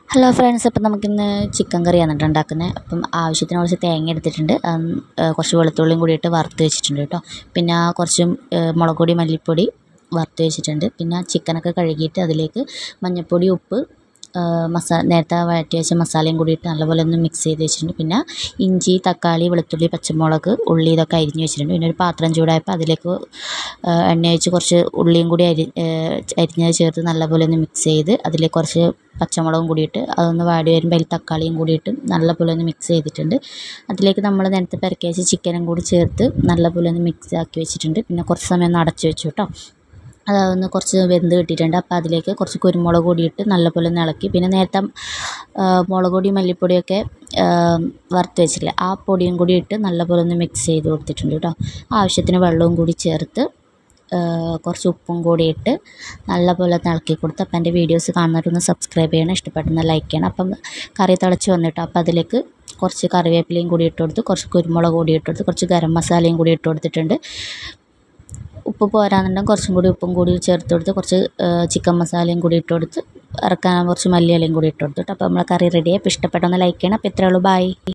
Hello friends, അപ്പം നമുക്കിന്ന് chicken കറിയാണ് ഉണ്ടാക്കുന്നത്. അപ്പം ആവശ്യത്തിന് കുറച്ച് തേങ്ങ എടുത്തിട്ടുണ്ട്, കുറച്ച് വെളുത്തുള്ളിയും കൂടിയിട്ട് വറുത്ത് വെച്ചിട്ടുണ്ട് കേട്ടോ. പിന്നെ കുറച്ച് മുളക് പൊടി, മല്ലിപ്പൊടി വറുത്ത് വെച്ചിട്ടുണ്ട്. പിന്നെ ചിക്കനൊക്കെ കഴുകിയിട്ട് അതിലേക്ക് മഞ്ഞൾപ്പൊടി, ഉപ്പ്, നേരത്തെ വഴറ്റി വെച്ച മസാലയും കൂടിയിട്ട് നല്ലപോലെ ഒന്ന് മിക്സ് ചെയ്ത് വെച്ചിട്ടുണ്ട്. പിന്നെ ഇഞ്ചി, തക്കാളി, വെളുത്തുള്ളി, പച്ചമുളക്, ഉള്ളി ഇതൊക്കെ അരിഞ്ഞ് വെച്ചിട്ടുണ്ട്. പിന്നെ ഒരു പാത്രം ചൂടായപ്പോൾ അതിലേക്ക് എണ്ണ ഒഴിച്ച് കുറച്ച് ഉള്ളിയും കൂടി അരിഞ്ഞത് ചേർത്ത് നല്ലപോലെ ഒന്ന് മിക്സ് ചെയ്ത് അതിലേക്ക് കുറച്ച് പച്ചമുളകും കൂടിയിട്ട് അതൊന്ന് വാടി വരുമ്പോൾ അതിൽ തക്കാളിയും കൂടിയിട്ട് നല്ലപോലെ ഒന്ന് മിക്സ് ചെയ്തിട്ടുണ്ട്. അതിലേക്ക് നമ്മൾ നേരത്തെ പെരക്കി വെച്ച ചിക്കനും കൂടി ചേർത്ത് നല്ലപോലെ ഒന്ന് മിക്സ് ആക്കി വെച്ചിട്ടുണ്ട്. പിന്നെ കുറച്ച് സമയം ഒന്ന് അടച്ച് വെച്ചു കേട്ടോ. അതൊന്ന് കുറച്ച് വെന്ത് കിട്ടിയിട്ടുണ്ട്. അപ്പോൾ അതിലേക്ക് കുറച്ച് കുരുമുളക് പൊടിയിട്ട് നല്ലപോലെ ഒന്ന് ഇളക്കി, പിന്നെ നേരത്തെ മുളക് പൊടി, മല്ലിപ്പൊടിയൊക്കെ വറുത്ത് വെച്ചിട്ടില്ല, ആ പൊടിയും കൂടി ഇട്ട് നല്ലപോലെ ഒന്ന് മിക്സ് ചെയ്ത് കൊടുത്തിട്ടുണ്ട് കേട്ടോ. ആവശ്യത്തിന് വെള്ളവും കൂടി ചേർത്ത് കുറച്ച് ഉപ്പും കൂടി ഇട്ട് നല്ലപോലെ ഇളക്കി കൊടുത്ത്. അപ്പം എൻ്റെ വീഡിയോസ് കാണുന്നവരൊന്ന് സബ്സ്ക്രൈബ് ചെയ്യണം, ഇഷ്ടപ്പെട്ടെന്ന് ലൈക്ക് ചെയ്യണം. അപ്പം കറി തിളച്ച് വന്നിട്ട് അപ്പോൾ അതിലേക്ക് കുറച്ച് കറിവേപ്പിലയും കൂടി ഇട്ട് കൊടുത്ത്, കുറച്ച് കുരുമുളക് കൂടി ഇട്ട് കൊടുത്ത്, കുറച്ച് ഗരം മസാലയും കൂടി ഇട്ട് കൊടുത്തിട്ടുണ്ട്. ഉപ്പ് പോരാന്നുണ്ടെങ്കിൽ കുറച്ചും കൂടി ഉപ്പും കൂടി ചേർത്ത് കൊടുത്ത്, കുറച്ച് ചിക്കൻ മസാലയും കൂടി ഇട്ട് കൊടുത്ത്, ഇറക്കാൻ കുറച്ച് മല്ലിയിലയും കൂടി ഇട്ട് കൊടുത്തിട്ട് അപ്പോൾ നമ്മളെ കറി റെഡിയായി. അപ്പോൾ ഇഷ്ടപ്പെട്ടൊന്ന് ലൈക്ക് ചെയ്യണം. അപ്പോൾ ഇത്രയേ ഉള്ളൂ. ബൈ.